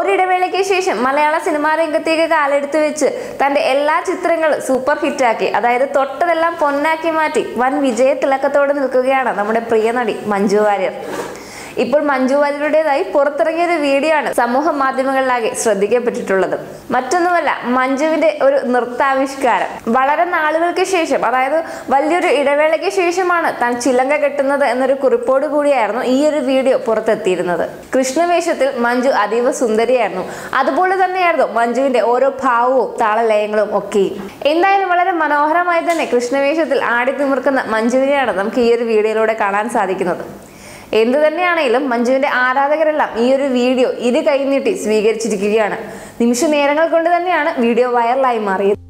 ഒരിടവേളയ്ക്ക് ശേഷം മലയാള സിനിമാ രംഗത്തേക്ക് കാലെടുത്ത് വെച്ച് തന്റെ എല്ലാ ചിത്രങ്ങളും സൂപ്പർ ഹിറ്റാക്കി, അതായത് തൊട്ടതെല്ലാം പൊന്നാക്കി മാറ്റി വൻ വിജയത്തിളക്കത്തോടെ നിൽക്കുകയാണ് നമ്മുടെ പ്രിയ നടി മഞ്ജു വാര്യർ. ഇപ്പോൾ മഞ്ജു വാര്യരുടേതായി പുറത്തിറങ്ങിയ ഒരു വീഡിയോ ആണ് സമൂഹ മാധ്യമങ്ങളിലാകെ ശ്രദ്ധിക്കപ്പെട്ടിട്ടുള്ളത്. മറ്റൊന്നുമല്ല, മഞ്ജുവിന്റെ ഒരു നൃത്താവിഷ്കാരം. വളരെ നാളുകൾക്ക് ശേഷം, അതായത് വലിയൊരു ഇടവേളയ്ക്ക് ശേഷമാണ് താൻ ചിലങ്ക കെട്ടുന്നത് എന്നൊരു കുറിപ്പോട് കൂടിയായിരുന്നു ഈ ഒരു വീഡിയോ പുറത്തെത്തിയിരുന്നത്. കൃഷ്ണവേഷത്തിൽ മഞ്ജു അതീവ സുന്ദരിയായിരുന്നു. അതുപോലെ തന്നെയായിരുന്നു മഞ്ജുവിന്റെ ഓരോ ഭാവവും താളലയങ്ങളും ഒക്കെയും. എന്തായാലും വളരെ മനോഹരമായി തന്നെ കൃഷ്ണവേഷത്തിൽ ആടി തിമിർക്കുന്ന മഞ്ജുവിനെയാണ് നമുക്ക് ഈ ഒരു വീഡിയോയിലൂടെ കാണാൻ സാധിക്കുന്നത്. എന്തു തന്നെയാണെങ്കിലും മഞ്ജുവിന്റെ ആരാധകരെല്ലാം ഈ ഒരു വീഡിയോ ഇരു കൈനീട്ടി സ്വീകരിച്ചിരിക്കുകയാണ്. നിമിഷ നേരങ്ങൾ കൊണ്ട് തന്നെയാണ് വീഡിയോ വൈറലായി മാറിയത്.